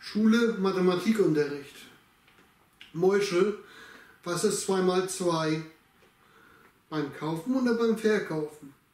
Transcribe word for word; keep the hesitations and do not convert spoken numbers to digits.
Schule, Mathematikunterricht. Mäusche, was ist zwei mal zwei? Beim Kaufen oder beim Verkaufen?